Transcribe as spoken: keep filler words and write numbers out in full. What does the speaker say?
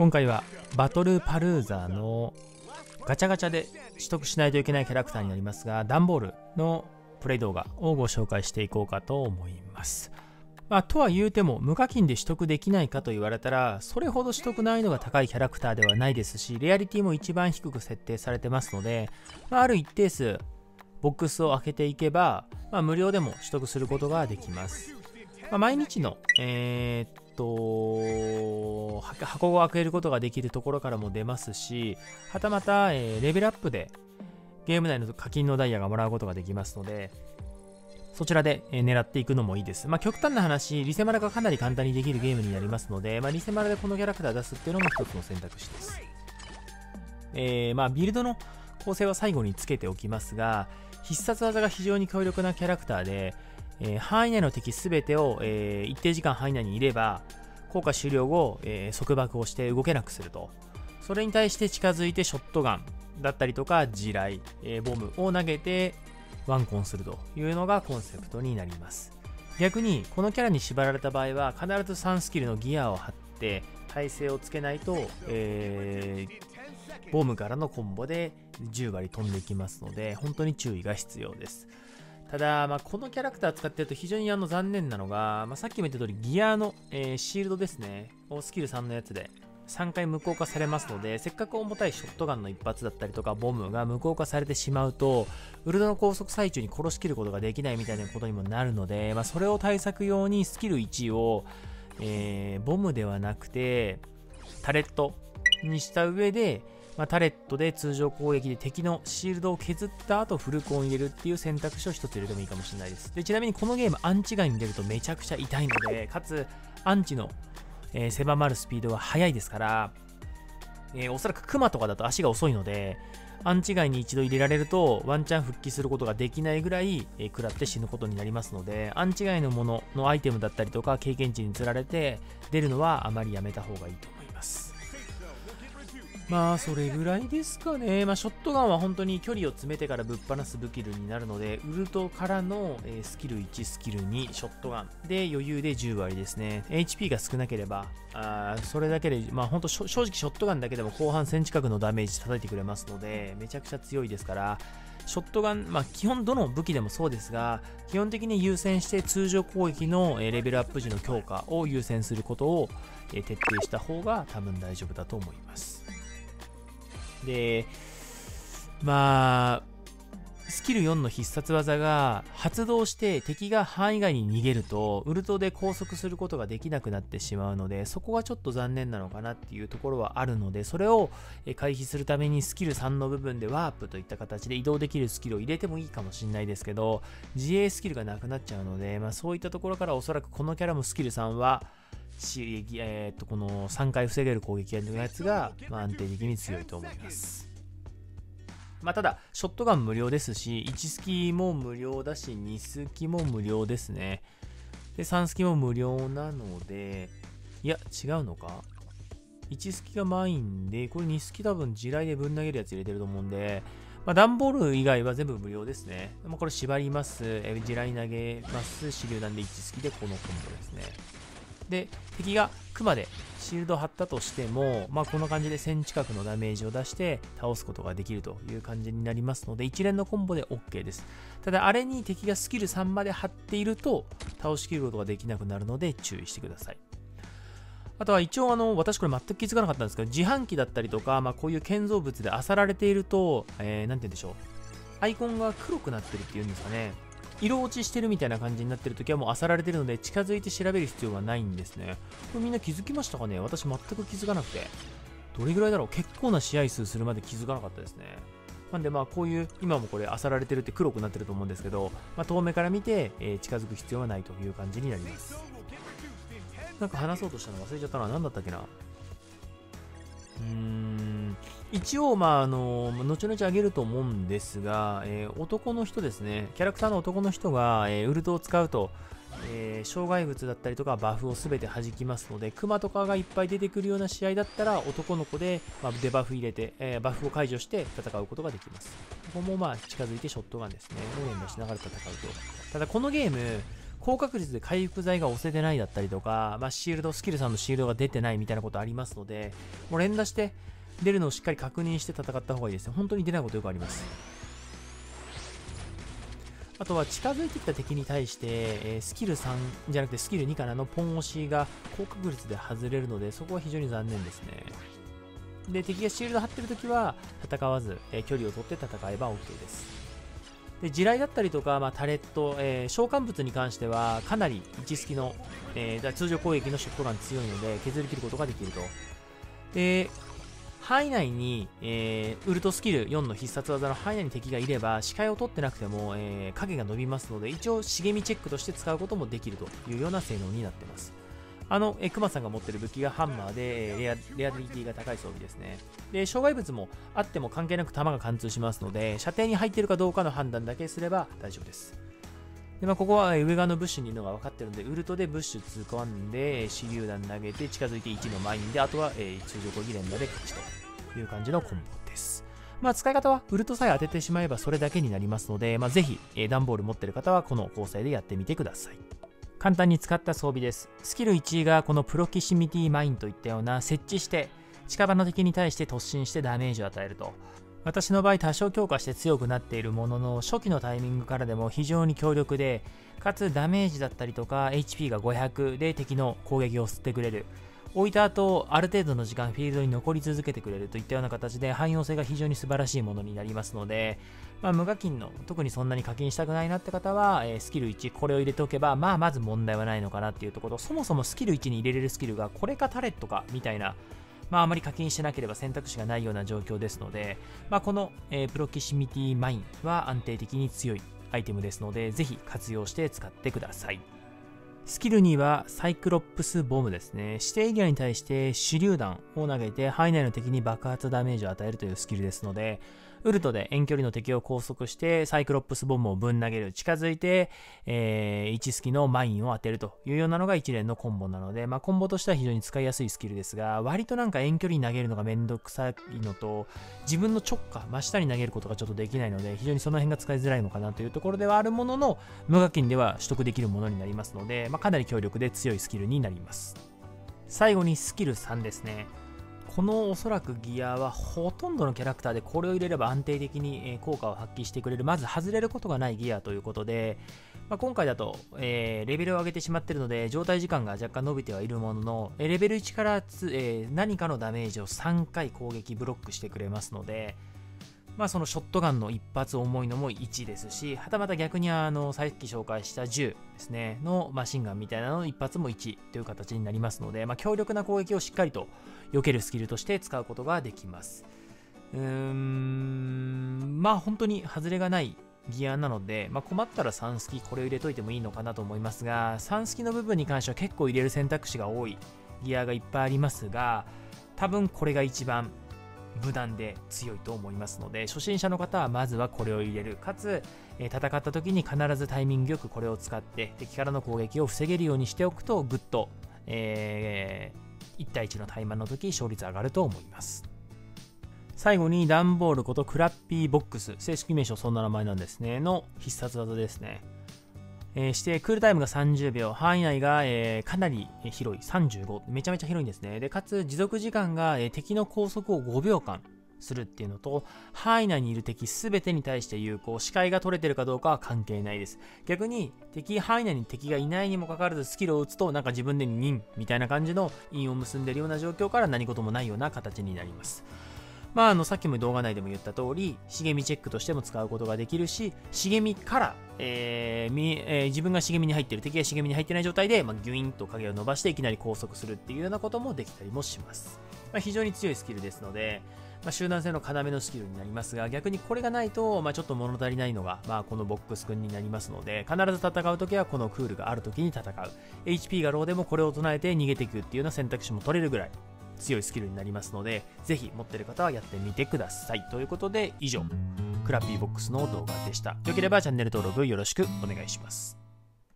今回はバトルパルーザのガチャガチャで取得しないといけないキャラクターになりますが、段ボールのプレイ動画をご紹介していこうかと思います。まあ、とは言うても無課金で取得できないかと言われたら、それほど取得難易度が高いキャラクターではないですし、レアリティも一番低く設定されてますので、まあ、ある一定数ボックスを開けていけば、まあ、無料でも取得することができます。まあ、毎日の、えー、っと箱を開けることができるところからも出ますし、はたまた、えー、レベルアップでゲーム内の課金のダイヤがもらうことができますので、そちらで狙っていくのもいいです。まあ、極端な話、リセマラがかなり簡単にできるゲームになりますので、まあ、リセマラでこのキャラクター出すっていうのも一つの選択肢です。えー、まあビルドの構成は最後につけておきますが、必殺技が非常に強力なキャラクターで、えー、範囲内の敵すべてを、えー、一定時間範囲内にいれば、効果終了後、えー、束縛をして動けなくすると。それに対して近づいてショットガンだったりとか地雷、えー、ボムを投げてワンコンするというのがコンセプトになります。逆にこのキャラに縛られた場合は必ずさんスキルのギアを張って耐性をつけないと、えー、ボムからのコンボでじゅう割飛んでいきますので、本当に注意が必要です。ただ、まあ、このキャラクター使ってると非常にあの残念なのが、まあ、さっきも言った通りギアの、えー、シールドですねをスキルさんのやつでさんかい無効化されますので、せっかく重たいショットガンの一発だったりとかボムが無効化されてしまうと、ウルトの高速最中に殺しきることができないみたいなことにもなるので、まあ、それを対策用にスキルいちを、えー、ボムではなくてタレットにした上で、まあ、タレットで通常攻撃で敵のシールドを削った後フルコンを入れるっていう選択肢を一つ入れてもいいかもしれないです。でちなみにこのゲームアンチ外に出るとめちゃくちゃ痛いので、かつアンチのえー、狭まるスピードは速いですから、えー、おそらくクマとかだと足が遅いので、アンチ外に一度入れられるとワンチャン復帰することができないぐらい、えー、食らって死ぬことになりますので、アンチ外のもののアイテムだったりとか経験値につられて出るのはあまりやめた方がいいと思います。まあそれぐらいですかね。まあショットガンは本当に距離を詰めてからぶっ放す武器になるので、ウルトからの、えー、スキルいち、スキルに、ショットガンで余裕でじゅう割ですね。エイチピー が少なければ、あそれだけで、まあ本当正直ショットガンだけでも後半せん近くのダメージ叩いてくれますので、めちゃくちゃ強いですから、ショットガン、まあ基本どの武器でもそうですが、基本的に優先して通常攻撃のレベルアップ時の強化を優先することを徹底した方が多分大丈夫だと思います。で、まあ、スキルよんの必殺技が発動して敵が範囲外に逃げると、ウルトで拘束することができなくなってしまうので、そこがちょっと残念なのかなっていうところはあるので、それを回避するためにスキルさんの部分でワープといった形で移動できるスキルを入れてもいいかもしれないですけど、自衛スキルがなくなっちゃうので、まあ、そういったところからおそらくこのキャラもスキルさんはえー、とこのさんかい防げる攻撃のやつが、まあ、安定的に強いと思います。まあ、ただショットガン無料ですし、いちスキも無料だしにスキも無料ですね。でさんスキも無料なので、いや違うのか、いちスキがマインで、これにスキ多分地雷でぶん投げるやつ入れてると思うんで、まあ、段ボール以外は全部無料ですね。まあ、これ縛ります、え地雷投げます、手榴弾でいちスキでこのコンボですね。で敵がクマでシールドを張ったとしても、まあ、この感じでせん近くのダメージを出して倒すことができるという感じになりますので、一連のコンボで OK です。ただあれに敵がスキルさんまで張っていると倒しきることができなくなるので注意してください。あとは一応あの私これ全く気づかなかったんですけど、自販機だったりとか、まあ、こういう建造物で漁られていると、えー、なんて言うんでしょう、アイコンが黒くなってるっていうんですかね、色落ちしてるみたいな感じになってるときはもう漁られてるので近づいて調べる必要がないんですね。これみんな気づきましたかね？私全く気づかなくて。どれぐらいだろう？結構な試合数するまで気づかなかったですね。なんでまあこういう、今もこれ漁られてるって黒くなってると思うんですけど、まあ、遠目から見て、えー、近づく必要はないという感じになります。なんか話そうとしたの忘れちゃったな。何だったっけな。うーん一応、まあ、あの、後々あげると思うんですが、えー、男の人ですね、キャラクターの男の人が、えー、ウルトを使うと、えー、障害物だったりとかバフをすべて弾きますので、クマとかがいっぱい出てくるような試合だったら、男の子で、まあ、デバフ入れて、えー、バフを解除して戦うことができます。ここもまあ近づいてショットガンですね、を連打しながら戦うと。ただこのゲーム、 高確率で回復剤が押せてないだったりとか、まあ、シールド、スキルさんのシールドが出てないみたいなことありますので、もう連打して出るのをしっかり確認して戦った方がいいですね。本当に出ないことよくあります。あとは近づいてきた敵に対して、えー、スキルさんじゃなくてスキルにからのポン押しが高確率で外れるので、そこは非常に残念ですね。で、敵がシールド張ってるときは戦わず、えー、距離を取って戦えば OK です。で、地雷だったりとか、まあ、タレット、えー、召喚物に関してはかなりいちスキの、えー、通常攻撃のショットガン強いので削り切ることができると。で、範囲内に、えー、ウルトスキルよんの必殺技の範囲内に敵がいれば視界を取ってなくても、えー、影が伸びますので、一応茂みチェックとして使うこともできるというような性能になっています。あの、えー、クマさんが持ってる武器がハンマーで、えー、レアレアリティが高い装備ですね。で、障害物もあっても関係なく弾が貫通しますので、射程に入っているかどうかの判断だけすれば大丈夫です。で、まあ、ここは上側のブッシュにいるのが分かってるので、ウルトでブッシュ突っ込んで、手榴弾投げて近づいていちのマインで、あとは、えー、通常攻撃連打で勝ちという感じのコンボです。まあ、使い方はウルトさえ当ててしまえばそれだけになりますので、まあ、ぜひ、えー、段ボール持ってる方はこの構成でやってみてください。簡単に使った装備です。スキルいちがこのプロキシミティマインといったような設置して近場の敵に対して突進してダメージを与えると。私の場合多少強化して強くなっているものの、初期のタイミングからでも非常に強力で、かつダメージだったりとか エイチピー がごひゃくで敵の攻撃を吸ってくれる。置いた後ある程度の時間フィールドに残り続けてくれるといったような形で汎用性が非常に素晴らしいものになりますので、まあ、無課金の特にそんなに課金したくないなって方は、えー、スキルいちこれを入れておけば、まあまず問題はないのかなっていうところ。そもそもスキルいちに入れれるスキルがこれかタレットかみたいな、まああまり課金してなければ選択肢がないような状況ですので、まあ、この、えー、プロキシミティマインは安定的に強いアイテムですので、ぜひ活用して使ってください。スキルにはサイクロプスボムですね。指定エリアに対して手榴弾を投げて範囲内の敵に爆発ダメージを与えるというスキルですので、ウルトで遠距離の敵を拘束してサイクロプスボムをぶん投げる、近づいて、えー、いちスキのマインを当てるというようなのが一連のコンボなので、まあ、コンボとしては非常に使いやすいスキルですが、割となんか遠距離に投げるのがめんどくさいのと、自分の直下真下に投げることがちょっとできないので、非常にその辺が使いづらいのかなというところではあるものの、無課金では取得できるものになりますので、まあ、かなり強力で強いスキルになります。最後にスキルさんですね。このおそらくギアはほとんどのキャラクターでこれを入れれば安定的に効果を発揮してくれる、まず外れることがないギアということで、まあ、今回だと、えー、レベルを上げてしまっているので状態時間が若干伸びてはいるものの、レベルいちからつ、えー、何かのダメージをさんかい攻撃ブロックしてくれますので、まあ、そのショットガンの一発重いのもいちですし、はたまた逆にあのさっき紹介したじゅうですねのマシンガンみたいなのの一発もいちという形になりますので、まあ、強力な攻撃をしっかりと避けるスキルとして使うことができます。うーんまあ本当に外れがないギアなので、まあ、困ったらさんスキこれを入れといてもいいのかなと思いますが、さんスキの部分に関しては結構入れる選択肢が多いギアがいっぱいありますが、多分これが一番無難で強いと思いますので、初心者の方はまずはこれを入れる、かつ、えー、戦った時に必ずタイミングよくこれを使って敵からの攻撃を防げるようにしておくと、ぐっと、えー、いち対いちの対マンの時勝率上がると思います。最後にダンボールことクラッピーボックス、正式名称そんな名前なんですねの必殺技ですね。えー、してクールタイムがさんじゅうびょう、範囲内が、えー、かなり広いさんじゅうご、めちゃめちゃ広いんですね。でかつ持続時間が、えー、敵の拘束をごびょうかんするっていうのと、範囲内にいる敵すべてに対して有効、視界が取れてるかどうかは関係ないです。逆に敵範囲内に敵がいないにもかかわらずスキルを打つと、なんか自分でニンみたいな感じの印を結んでいるような状況から何事もないような形になります。まあ、あのさっきも動画内でも言った通り、茂みチェックとしても使うことができるし、茂みから、えーみえー、自分が茂みに入っている、敵が茂みに入っていない状態で、まあ、ギュインと影を伸ばしていきなり拘束するっていうようなこともできたりもします。まあ、非常に強いスキルですので、まあ、集団戦の要のスキルになりますが、逆にこれがないと、まあ、ちょっと物足りないのが、まあ、このボックス君になりますので、必ず戦うときはこのクールがあるときに戦う。エイチピー がローでもこれを唱えて逃げていくっていうような選択肢も取れるぐらい強いスキルになりますので、ぜひ持っている方はやってみてください。ということで以上、クラッピーボックスの動画でした。よければチャンネル登録よろしくお願いします。